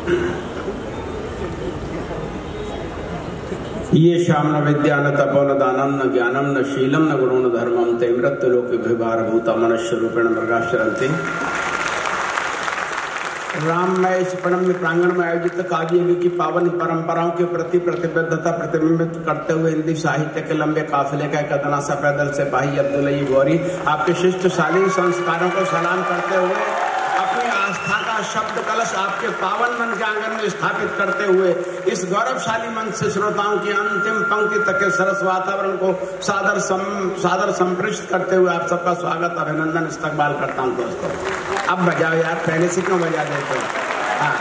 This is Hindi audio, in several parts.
ये श्याम न विद्या न तपो न दानम न ज्ञानम न शीलम न गुणो न धर्मम ते मृत्युलोके भूता मनुष्य रूपेण मृगाश्चरन्ति। राममय इस प्रणम्य प्रांगण में आयोजित काव्य की पावन परंपराओं के प्रति प्रतिबद्धता प्रतिबिंबित करते हुए हिंदी साहित्य के लंबे काफिले का एक अदना सा पैदल सिपाही अब्दुल्ला गौरी आपके शिष्ट शालीन संस्कारों को सलाम करते हुए अपनी आस्था का शब्द कलश आपके पावन मन के आंगन में स्थापित करते हुए इस गौरवशाली मंच से श्रोताओं की अंतिम पंक्ति तक के सरस वातावरण को सादर संप्रेषित करते हुए आप सबका स्वागत अभिनंदन इस्तकबाल करता हूं। दोस्तों अब बजाओ यार, पहले से क्यों बजा देते हो? हाँ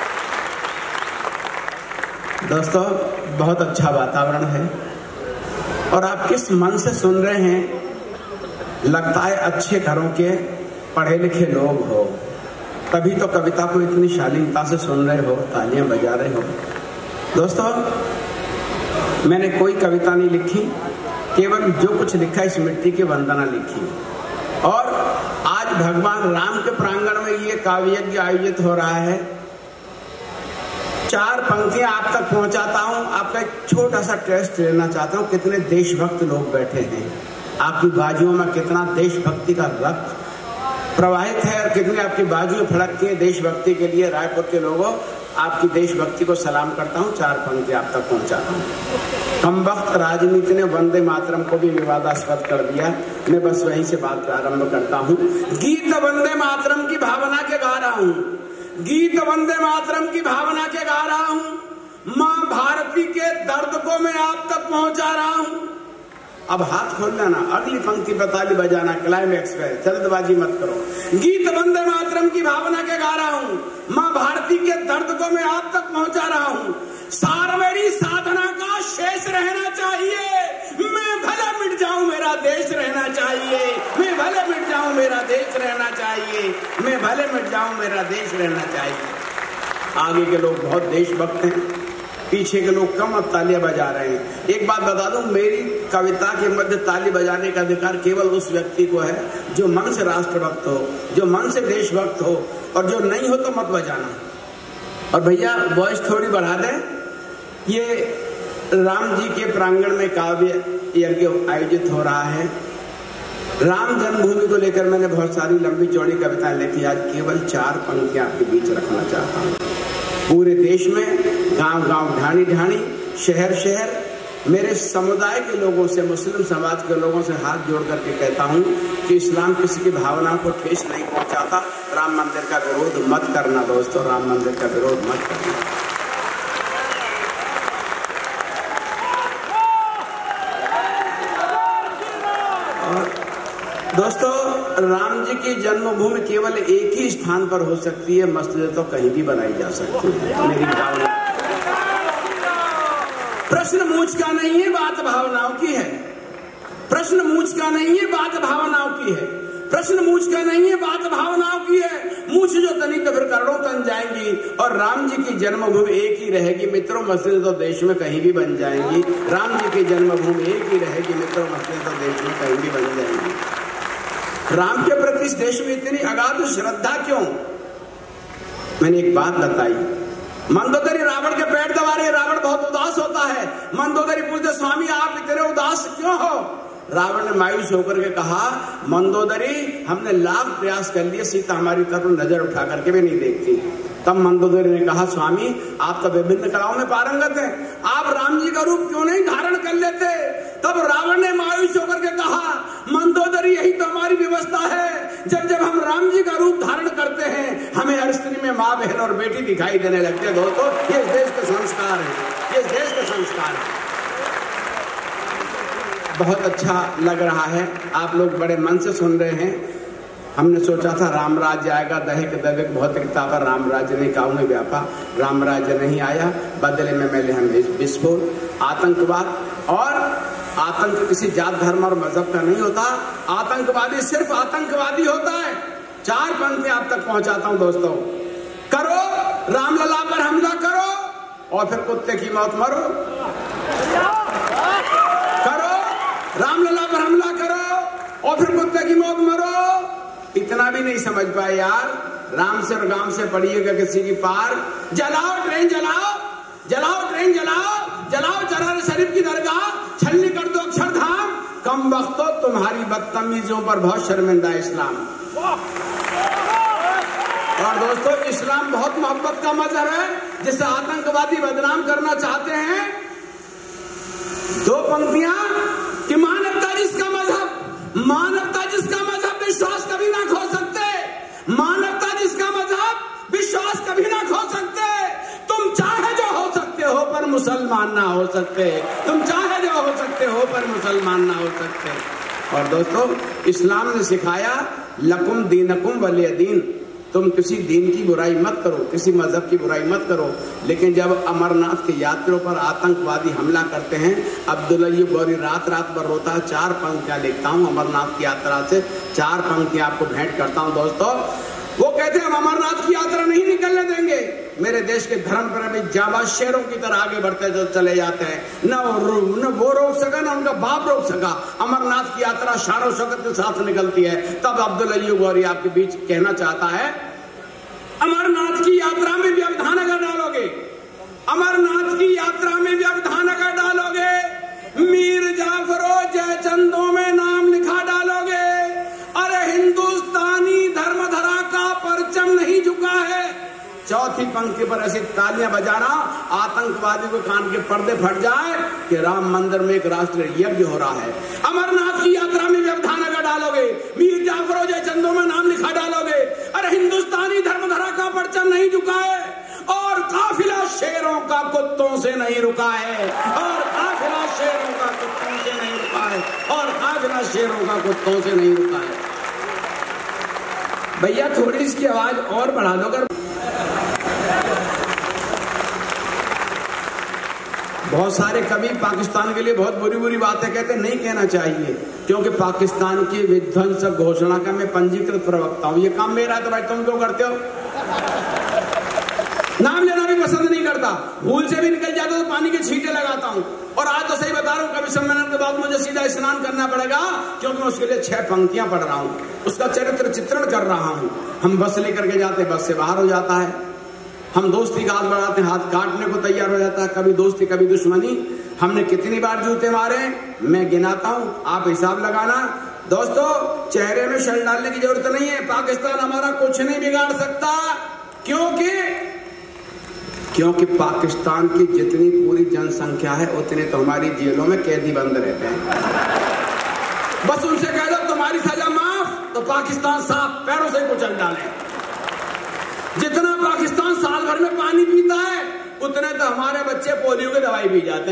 दोस्तों, बहुत अच्छा वातावरण है और आप किस मन से सुन रहे हैं, लगता है अच्छे घरों के पढ़े लिखे लोग हो, तभी तो कविता को इतनी शालीनता से सुन रहे हो, तालियां बजा रहे हो। दोस्तों मैंने कोई कविता नहीं लिखी, केवल जो कुछ लिखा इस मिट्टी की वंदना लिखी। और आज भगवान राम के प्रांगण में ये काव्य यज्ञ आयोजित हो रहा है। 4 पंक्तियां आप तक पहुंचाता हूं, आपका एक छोटा सा टेस्ट लेना चाहता हूं। कितने देशभक्त लोग बैठे हैं, आपकी बाजुओं में कितना देशभक्ति का रक्त प्रवाहित है और कितनी आपकी बाजुएं फड़कती हैं देशभक्ति के लिए। रायपुर के लोगों, आपकी देशभक्ति को सलाम करता हूं। 4 पंक्ति आप तक पहुंचाता हूं। कमबख्त राजनीति ने वंदे मातरम को भी विवादास्पद कर दिया। मैं बस वहीं से बात प्रारंभ करता हूं। गीत वंदे मातरम की भावना के गा रहा हूं, गीत वंदे मातरम की भावना के गा रहा हूं। मां भारती के दर्द को मैं आप तक पहुंचा रहा हूं। अब हाथ खोल लेना, अगली पंक्ति पे ताली बजाना, क्लाइमैक्स पे, जल्दबाजी मत करो। गीत वंदे मातरम की भावना के गा रहा हूं, मां भारती के दर्द को मैं आप तक पहुंचा रहा हूं। सार मेरी साधना का शेष रहना चाहिए, मैं भले मिट जाऊं मेरा देश रहना चाहिए, मैं भले मिट जाऊं मेरा देश रहना चाहिए, मैं भले मिट जाऊं मेरा देश रहना चाहिए। आगे के लोग बहुत देशभक्त हैं, पीछे के लोग कम अब तालियां बजा रहे हैं। एक बात बता दूं, मेरी कविता के मध्य ताली बजाने का अधिकार केवल उस व्यक्ति को है जो मन से राष्ट्रभक्त हो, जो मन से देशभक्त हो, और जो नहीं हो तो मत बजाना। और भैया वॉइस थोड़ी बढ़ा दें। ये राम जी के प्रांगण में काव्य यज्ञ आयोजित हो रहा है। राम जन्मभूमि को लेकर मैंने बहुत सारी लंबी चौड़ी कविताएं लिखी, आज केवल 4 पंक्तियां आपके बीच रखना चाहता हूं। पूरे देश में गांव-गांव, ढाणी-ढाणी, शहर-शहर मेरे समुदाय के लोगों से, मुस्लिम समाज के लोगों से हाथ जोड़ करके कहता हूं कि इस्लाम किसी की भावना को ठेस नहीं पहुंचाता। राम मंदिर का विरोध मत करना दोस्तों, राम मंदिर का विरोध मत करना। दोस्तों राम जी की जन्मभूमि केवल एक ही स्थान पर हो सकती है, मस्जिद तो कहीं भी बनाई जा सकती है, मेरी भावना। प्रश्न मूछ का नहीं है, बात भावनाओं की है। प्रश्न मूछ का नहीं है, बात भावनाओं की है। प्रश्न मूछ का नहीं है, बात भावनाओं की है। मूछ जो तनी तो फिर करोड़ों तन जाएंगी और राम जी की जन्मभूमि एक ही रहेगी मित्रों, मस्जिद तो देश में कहीं भी बन जाएंगी। राम जी की जन्मभूमि एक ही रहेगी मित्रों, मस्जिद तो देश में कहीं भी बन जाएंगी। राम के प्रति इस देश में इतनी अगाध श्रद्धा क्यों? मैंने एक बात बताई, मंदोदरी रावण के पेट दबा रहे, रावण बहुत उदास होता है। मंदोदरी पूछते स्वामी आप इतने उदास क्यों हो? रावण ने मायूस होकर के कहा, मंदोदरी हमने लाख प्रयास कर लिए, सीता हमारी तरफ नजर उठा करके भी नहीं देखती। तब मंदोदरी ने कहा, स्वामी आप तो विभिन्न कलाओं में पारंगत हैं, आप राम जी का रूप क्यों नहीं धारण कर लेते? तब रावण ने मायूस होकर के कहा, मंदोदरी यही तो हमारी व्यवस्था है, जब जब हम राम जी का रूप धारण करते हैं हमें हर स्त्री में माँ, बहन और बेटी दिखाई देने लगते हैं। दोस्तों ये इस देश के संस्कार है, ये इस देश के संस्कार है। बहुत अच्छा लग रहा है, आप लोग बड़े मन से सुन रहे हैं। हमने सोचा था राम राज्य आएगा, दैहिक दैविक भौतिकता पर राम राज्य नहीं, काऊ में व्यापा, राम राज्य नहीं आया। बदले में मिले हम विस्फोट, आतंकवाद। और आतंक किसी जात धर्म और मजहब का नहीं होता, आतंकवादी सिर्फ आतंकवादी होता है। 4 पंक्ति आप तक पहुंचाता हूं दोस्तों। करो रामलला पर हमला करो और फिर कुत्ते की मौत मरो। करो रामलला पर हमला करो और फिर कुत्ते की मौत मरो। इतना भी नहीं समझ पाए यार, राम से और गांव से पड़िएगा किसी की पार। जलाओ ट्रेन जलाओ, जलाओ ट्रेन जलाओ, जलाओ जलाल शरीफ की दरगाह, छलनी कर दो अक्षरधाम। कम वक्त हो तुम्हारी बदतमीजियों पर बहुत शर्मिंदा इस्लाम। और दोस्तों इस्लाम बहुत मोहब्बत का मजहब है, जिसे आतंकवादी बदनाम करना चाहते हैं। दो पंक्तियां कि मानवता जिसका मजहब, मानवता जिसका मजहब विश्वास कभी ना खो सकते, मानवता जिसका मजहब विश्वास कभी ना खो सकते। तुम चाहे जो हो सकते हो पर मुसलमान ना हो सकते, तुम चाहे जो हो सकते हो पर मुसलमान ना हो सकते। और दोस्तों इस्लाम ने सिखाया लकुम दीनकुम वलिय दीन, तुम किसी दीन की बुराई मत करो, किसी मजहब की बुराई मत करो। लेकिन जब अमरनाथ के यात्रियों पर आतंकवादी हमला करते हैं, अब्दुल अय्यूब गौरी रात रात भर रोता है। 4 पंक्तियां लिखता हूं अमरनाथ की यात्रा से, 4 पंक्तियां आपको भेंट करता हूं दोस्तों। वो कहते हैं हम अमरनाथ की यात्रा नहीं निकलने देंगे। मेरे देश के धर्म प्रेमी जाबाज शेरों की तरह आगे बढ़ते जो चले जाते हैं, न वो रोक सका न उनका बाप रोक सका। अमरनाथ की यात्रा शान शौकत के साथ निकलती है। तब अब्दुल अय्यूब गौरी आपके बीच कहना चाहता है, अमरनाथ की यात्रा में व्यवधान अगर डालोगे, अमरनाथ की यात्रा में व्यवधान अगर डालोगे, मीर जाफरों जयचंदों में नाम लिखा डालोगे, अरे हिंदुस्तानी धर्मधरा का परचम नहीं झुका है। चौथी पंक्ति पर ऐसी तालियां बजाना आतंकवादी को कान के पर्दे फट जाए कि राम मंदिर में एक राष्ट्रीय यज्ञ हो रहा है। अमरनाथ की यात्रा में व्यवधान अगर डालोगे, मीर जाफरों जयचंदों में नाम लिखा डालोगे, अरे हिंदुस्तानी धर्मधरा का परचम नहीं झुका है। और काफिला शेरों का कुत्तों से नहीं रुका है, और काफिला शेरों का कुत्तों से नहीं रुका है, और काफिला शेरों का कुत्तों से नहीं रुका है। भैया थोड़ी इसकी आवाज और बढ़ा दो। अगर बहुत सारे कवि पाकिस्तान के लिए बहुत बुरी बुरी बातें कहते, नहीं कहना चाहिए, क्योंकि पाकिस्तान की विध्वंसक घोषणा का मैं पंजीकृत प्रवक्ता हूं। ये काम मेरा है तो भाई तुम क्यों करते हो? नाम लेना भी पसंद नहीं करता, भूल से भी निकल जाता तो पानी के छींटे लगाता हूं। और आज तो सही बता रहा हूं, कवि सम्मेलन के बाद मुझे सीधा स्नान करना पड़ेगा, क्योंकि मैं उसके लिए 6 पंक्तियां पढ़ रहा हूं, उसका चरित्र चित्रण कर रहा हूं। हम बस लेकर के जाते, बस से बाहर हो जाता है। हम दोस्ती का हाथ बढ़ाते हैं, हाथ काटने को तैयार हो जाता है। कभी दोस्ती कभी दुश्मनी। हमने कितनी बार जूते मारे मैं गिनाता हूं, आप हिसाब लगाना। दोस्तों चेहरे में शल डालने की जरूरत नहीं है, पाकिस्तान हमारा कुछ नहीं बिगाड़ सकता। क्योंकि पाकिस्तान की जितनी पूरी जनसंख्या है उतने तो हमारी जेलों में कैदी बंद रहते हैं। बस उनसे कह दो तुम्हारी सजा माफ, तो पाकिस्तान साफ पैरों से कुचल डाले। जितना पाकिस्तान साल भर में पानी पीता है उतने तो हमारे बच्चे पोलियो की दवाई पी जाते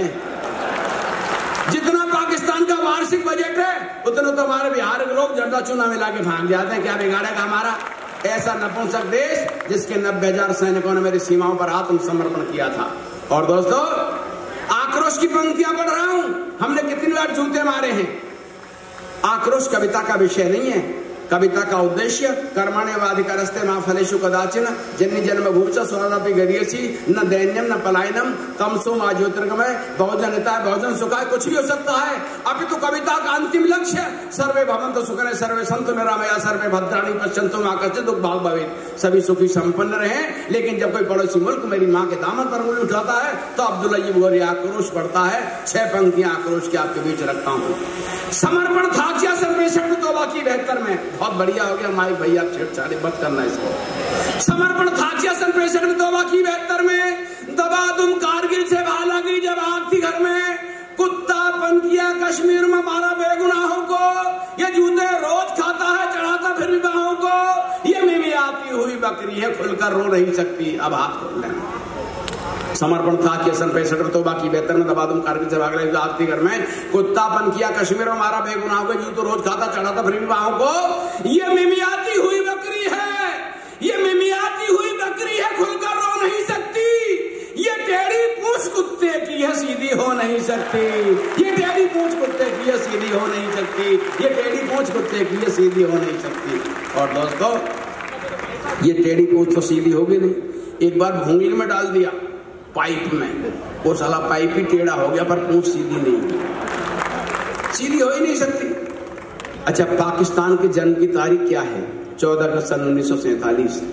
हैं। जितना पाकिस्तान का वार्षिक बजट है उतना तो हमारे बिहार के लोग जर्दा चूना मिला के भाग जाते हैं। क्या बिगाड़ेगा हमारा ऐसा नपुंसक देश जिसके 90,000 सैनिकों ने मेरी सीमाओं पर आत्मसमर्पण किया था। और दोस्तों आक्रोश की पंक्तियां पढ़ रहा हूं, हमने कितनी बार जूते मारे हैं। आक्रोश कविता का विषय नहीं है, कविता का उद्देश्य कर्मण्येवाधिकारस्ते मा फलेषु कदाचिन जन्य जन्मभूश्च स्वरमपि गरीयसी न दैन्यम न पलायनम तमसो मा ज्योतिर्गमय बहुजन हिताय बहुजन सुखाय। कुछ भी हो सकता है, अभी तो कविता का अंतिम लक्ष्य सर्वे भवन्तु सुखिनः सर्वे सन्तु निरामया सर्वे भद्राणि पश्यन्तु मा कश्चित् दुःख भाग् भवेत्। सभी सुखी संपन्न रहे। लेकिन जब कोई पड़ोसी मुल्क मेरी माँ के दामन पर उंगली उठाता है तो अब्दुल अय्यूब गौरी आक्रोश बढ़ता है। 6 पंक्तियां आक्रोश के आपके बीच रखता हूं। समर्पण था क्या सर्वेक्षण तौबा की 72 में। बहुत बढ़िया हो गया माइक भैया, छेड़छाड़ी मत करना इसको। समर्पण था क्या संप्रेषण में तौबा की 72 में। दबा तुम कारगिल से बाहर लगी जब आग थी घर में। कुत्तापन किया कश्मीर में मारा बेगुनाहों को। ये जूते रोज खाता है चढ़ाता फिर विवाहों को। ये मिमी आती हुई बकरी है खुलकर रो नहीं सकती, अब हाथ खोल लेना। समर्पण था कि संप्रेषण तो बाकी बेहतर में दबा तुम कारगिल से भाग रहे आखिरी घर में। कुत्तापन किया कश्मीर में मारा बेगुनाहों को। जूते रोज खाता चढ़ाता फिर विवाहों को। ये मिमियाती हुई बकरी है, ये मिमियाती हुई बकरी है खुलकर रो नहीं सकती। ये टेढ़ी पूंछ कुत्ते की है सीधी हो नहीं सकती। ये टेढ़ी पूंछ कुत्ते की है सीधी हो नहीं सकती। ये टेढ़ी पूंछ कुत्ते की है सीधी हो नहीं सकती। और दोस्तों ये टेढ़ी पूंछ तो सीधी होगी नहीं। एक बार भूंगली में डाल दिया पाइप में, वो साला पाइप ही टेढ़ा हो गया पर पूंछ सीधी नहीं हुई, सीधी हो ही नहीं सकती। अच्छा पाकिस्तान के जन्म की तारीख क्या है? 14 अगस्त सन 1947।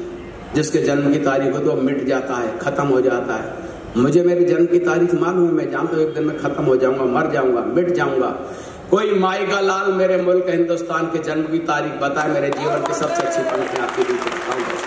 जिसके जन्म की तारीख हो तो मिट जाता है, खत्म हो जाता है। मुझे मेरी जन्म की तारीख मालूम है, मैं जानता हूँ एक दिन में खत्म हो जाऊंगा, मर जाऊंगा, मिट जाऊंगा। कोई माई का लाल मेरे मुल्क हिंदुस्तान के जन्म की तारीख बताए, मेरे जीवन की सबसे अच्छी पंक्तियां आपके बीच रखता हूं।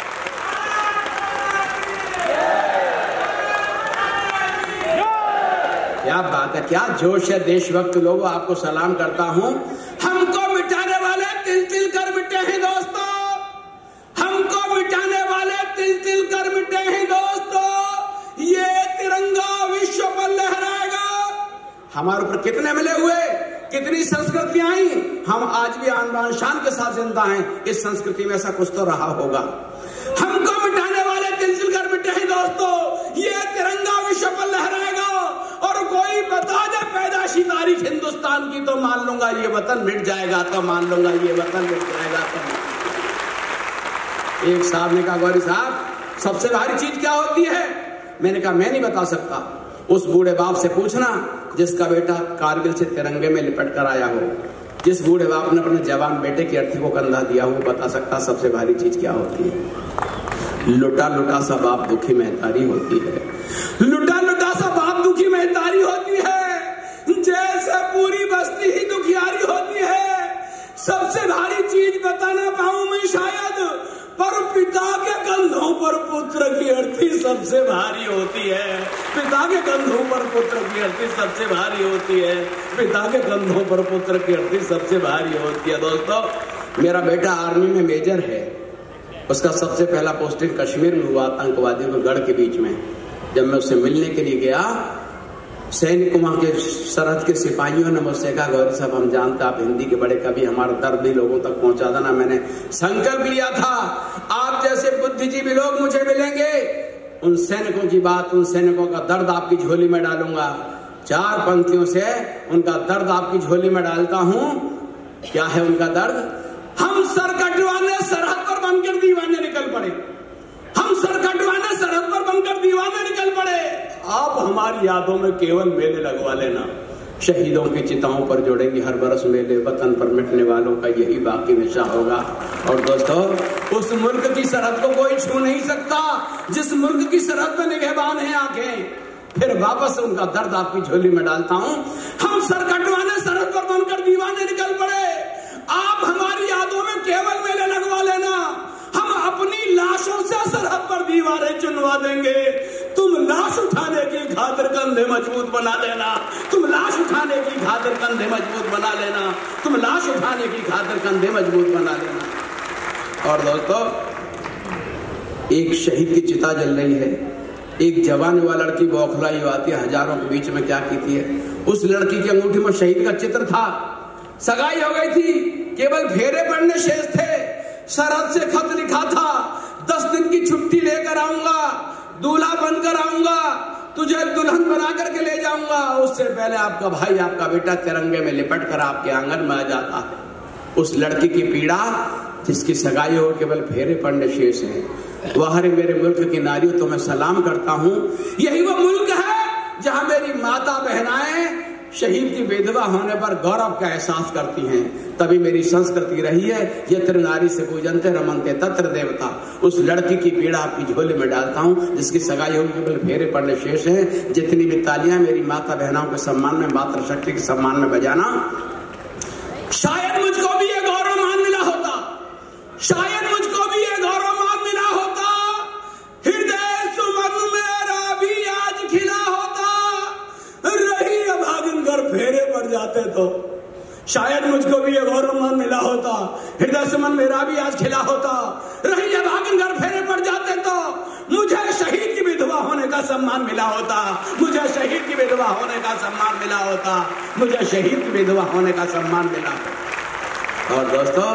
क्या बात है, क्या जोश है देशभक्त लोगों, आपको सलाम करता हूं। हमको मिटाने वाले तिल तिल कर मिटे हैं दोस्तों, हमको मिटाने वाले तिल तिल कर मिटे हैं दोस्तों, ये तिरंगा विश्व पर लहराएगा। हमारे ऊपर कितने मिले हुए, कितनी संस्कृतियां आई, हम आज भी आन शान के साथ जिंदा हैं। इस संस्कृति में ऐसा कुछ तो रहा होगा। हमको मिटाने वाले तिल तिल कर मिटे हैं दोस्तों, ये तिरंगा विश्व पर लहराएगा। और कोई बता दे पैदाशी तारीख हिंदुस्तान की तो मान लूंगा ये वतन मिट जाएगा, तो मान लूंगा ये वतन मिट जाएगा। तो एक साहब ने कहा, गौरी साहब सबसे भारी चीज क्या होती है? मैंने कहा मैं नहीं बता सकता, उस बूढ़े बाप से पूछना जिसका बेटा कारगिल से तिरंगे में लिपट कर आया हो। जिस बूढ़े बाप ने अपने जवान बेटे की अर्थी को कंधा दिया हो, बता सकता सबसे भारी चीज क्या होती है। लुटा लुटा सा बाप दुखी महतारी होती है, लुटा लुटा सा बाप दुखी महतारी होती है, जैसे पूरी बस्ती ही दुखियारी होती है। सबसे भारी चीज बता ना पाऊं मैं शायद, पर पिता के कंधों पर पुत्र की अर्थी सबसे भारी होती है। पिता के कंधों पर पुत्र की अर्थी सबसे भारी होती है, पिता के कंधों पर पुत्र की अर्थी सबसे भारी होती है। दोस्तों, मेरा बेटा आर्मी में मेजर है, उसका सबसे पहला पोस्टिंग कश्मीर में हुआ, आतंकवादियों के गढ़ के बीच में। जब मैं उससे मिलने के लिए गया, सैनिक वहां के सरहद के सिपाहियों ने मुझसे कहा, गौरी साहब हम जानते आप हिंदी के बड़े कवि, हमारा दर्द भी लोगों तक पहुंचा देना। मैंने संकल्प लिया था आप जैसे बुद्धिजीवी लोग मुझे मिलेंगे, उन सैनिकों की बात, उन सैनिकों का दर्द आपकी झोली में डालूंगा। 4 पंक्तियों से उनका दर्द आपकी झोली में डालता हूं। क्या है उनका दर्द? हम सर कटवाने सरहद पर बनकर दीवाने निकल पड़े, हम सर कटवाने सरहद पर बनकर दीवाने निकल पड़े। आप हमारी यादों में केवल मेले लगवा लेना, शहीदों की चिताओं पर जोड़ेंगे हर बरस मेले, वतन पर मिटने वालों का यही बाकी निशा होगा। और दोस्तों, उस मुल्क की सरहद को कोई छू नहीं सकता जिस मुल्क की सरहद पर निगहबान है आंखें। फिर वापस उनका दर्द आपकी झोली में डालता हूं। हम सर कटवाने सरहद पर बनकर दीवाने निकल पड़े, आप हमारी यादों में केवल मेले लगवा लेना, हम अपनी लाशों से सरहद पर दीवारें चुनवा देंगे। तुम लाश उठाने की खातिर कंधे मजबूत बना लेना, तुम लाश उठाने की खातिर कंधे मजबूत बना लेना, तुम लाश उठाने की खातिर कंधे मजबूत बना लेना। और दोस्तों, एक शहीद की चिता जल रही है, एक जवान युवा लड़की बौखलाई आती है, हजारों के बीच में क्या की है। उस लड़की की अंगूठी में शहीद का चित्र था, सगाई हो गई थी, केवल फेरे पड़ने शेष थे। सरहद से खत लिखा था, 10 दिन की छुट्टी लेकर आऊंगा, दूल्हा बनकर आऊंगा, तुझे दुल्हन बना करके ले जाऊंगा। उससे पहले आपका भाई, आपका बेटा तिरंगे में लिपट कर आपके आंगन में आ जाता है। उस लड़की की पीड़ा, जिसकी सगाई हो केवल फेरे पड़ने शेष है। वह मेरे मुल्क की नारियों, तो मैं सलाम करता हूं। यही वो मुल्क है जहां मेरी माता बहनाएं शहीद की विधवा होने पर गौरव का एहसास करती हैं। तभी मेरी संस्कृति रही है, यत्र नारी से पूजनते रमनते तत्र देवता। उस लड़की की पीड़ा आपकी झोली में डालता हूं, जिसकी सगाई होगी केवल फेरे पड़ने शेष है। जितनी भी तालियां मेरी माता बहनों के सम्मान में, मातृशक्ति के सम्मान में बजाना। शायद मुझको भी ये गौरव मान मिला होता, शायद मुझको भी ये गौरव मान मिला होता, हृदय सुमन मेरा भी आज खिला होता। रही अभागिन घर फेरे पड़ जाते तो शायद मुझको भी ये गौरव मान मिला होता, हृदय सुमन मेरा भी आज खिला होता। रही अभागिन घर फेरे पड़ जाते तो मुझे शहीद की विधवा होने का सम्मान मिला होता, मुझे शहीद की विधवा होने का सम्मान मिला होता, मुझे शहीद की विधवा होने का सम्मान मिला। और दोस्तों,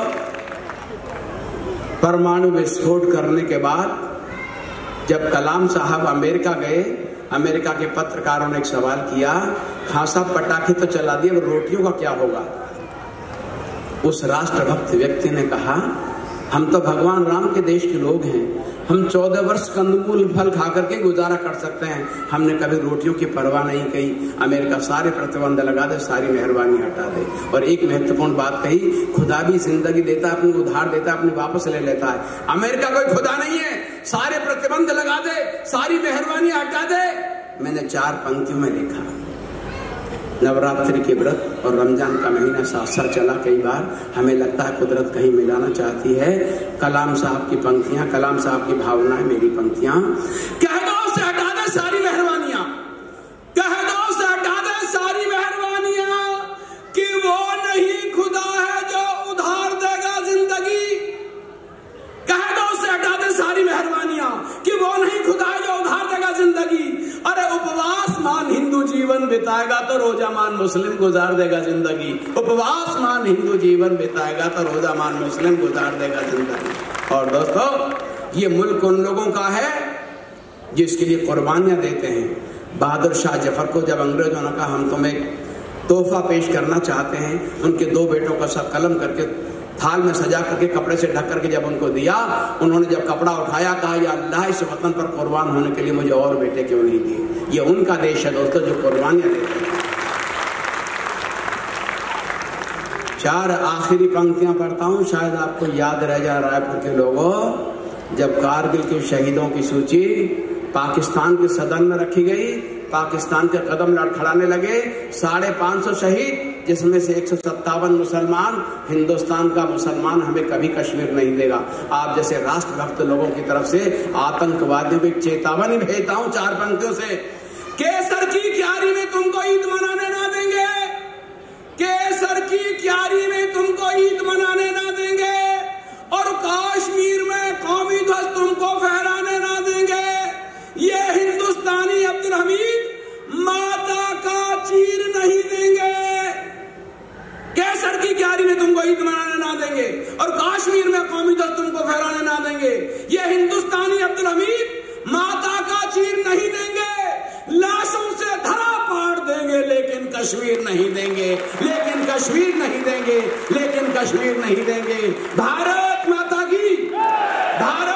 परमाणु विस्फोट करने के बाद जब कलाम साहब अमेरिका गए, अमेरिका के पत्रकारों ने एक सवाल किया, खां साहब पटाखे तो चला दिए, रोटियों का क्या होगा? उस राष्ट्रभक्त व्यक्ति ने कहा, हम तो भगवान राम के देश के लोग हैं। हम 14 वर्ष कंदमूल फल खा करके गुजारा कर सकते हैं। हमने कभी रोटियों की परवाह नहीं की। अमेरिका सारे प्रतिबंध लगा दे, सारी मेहरबानी हटा दे। और एक महत्वपूर्ण बात कही, खुदा भी जिंदगी देता है, अपनी उधार देता है, अपनी वापस ले लेता है। अमेरिका कोई खुदा नहीं है। सारे प्रतिबंध लगा दे, सारी मेहरबानी हटा दे। मैंने 4 पंक्तियों में लिखा, नवरात्रि के व्रत और रमजान का महीना साथ साथ चला। कई बार हमें लगता है कुदरत कहीं मिलाना चाहती है। कलाम साहब की पंक्तियां, कलाम साहब की भावनाएं, मेरी पंक्तियां। कह दो से हटा दे सारी मेहरबानियां, कह दो से हटा दे सारी मेहरबानियां, कि वो नहीं खुदा है जो उधार देगा जिंदगी। कह दो से हटा दे सारी मेहरबानियां, कि वो नहीं खुदा है जो उधार देगा जिंदगी। अरे उपवास मान हिंदू जीवन बिताएगा तो रोजा मान मुस्लिम गुजार देगा जिंदगी। उपवास मान हिंदू जीवन बिताएगा तो रोजा मान मुस्लिम गुजार देगा जिंदगी। और दोस्तों, ये मुल्क उन लोगों का है जिसके लिए कुर्बानियां देते हैं। बहादुर शाह जफर को जब अंग्रेजों ने कहा हम तुम्हें तोहफा पेश करना चाहते हैं, उनके 2 बेटों का सब कलम करके थाल में सजा करके कपड़े से ढक करके जब उनको दिया, उन्होंने जब कपड़ा उठाया कहा या अल्लाह इस वतन पर कुर्बान होने के लिए मुझे और बेटे क्यों नहीं दिए। ये उनका देश है दोस्तों जो कुर्बानियां देते हैं। 4 आखिरी पंक्तियां पढ़ता हूं, शायद आपको याद रह जाए। रायपुर के लोगों, जब कारगिल के शहीदों की सूची पाकिस्तान के सदन में रखी गई, पाकिस्तान के कदम लड़खड़ाने लगे। 550 शहीद, जिसमें से 157 मुसलमान। हिंदुस्तान का मुसलमान हमें कभी कश्मीर नहीं देगा। आप जैसे राष्ट्रभक्त लोगों की तरफ से आतंकवादियों की चेतावनी भेजता हूं 4 पंक्तियों से। केसर की क्यारी में तुमको ईद मनाने ना देंगे, केसर की क्यारी में तुमको ईद मनाने ना देंगे, और कश्मीर में कौमी ध्वज तुमको फहराने ना देंगे। ये हिंदुस्तानी अब्दुल हमीद माता का चीर नहीं देंगे। केसर की क्यारी में तुमको ईद मनाने ना देंगे, और कश्मीर में कौमी ध्वज तुमको फहराने ना देंगे। ये हिंदुस्तानी अब्दुल हमीद माता का चीर नहीं देंगे। लाशों से धरा पाड़ देंगे लेकिन कश्मीर नहीं देंगे, लेकिन कश्मीर नहीं देंगे, लेकिन कश्मीर नहीं देंगे। भारत माता की, भारत